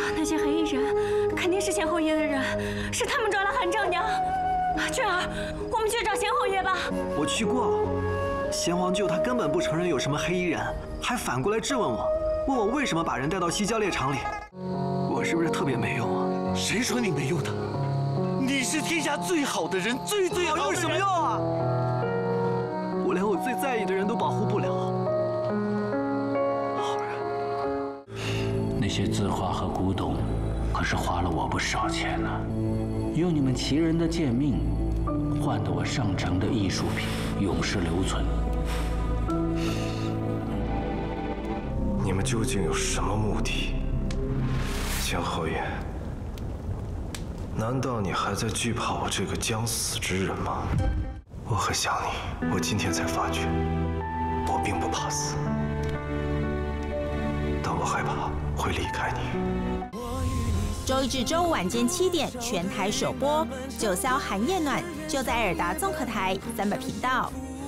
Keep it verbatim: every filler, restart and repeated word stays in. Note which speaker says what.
Speaker 1: 那些黑衣人肯定是贤侯爷的人，是他们抓了韩丈娘。俊儿，我们去找贤侯爷吧。
Speaker 2: 我去过，贤皇舅他根本不承认有什么黑衣人，还反过来质问我，问我为什么把人带到西郊猎场里。我是不是特别没用啊？
Speaker 3: 谁说你没用的？你是天下最好的人，最最好的人。
Speaker 2: 有什么用啊？我连我最在意的人都保护不了。好人，
Speaker 4: 那些字画和古董，可是花了我不少钱呢。用你们齐人的贱命，换得我上乘的艺术品永世留存。
Speaker 5: 你们究竟有什么目的？贤侯爷，难道你还在惧怕我这个将死之人吗？我很想你，我今天才发觉，我并不怕死，但我害怕会离开你。
Speaker 6: 周一至周五晚间七点全台首播，九霄寒夜暖就在尔达综合台三百频道。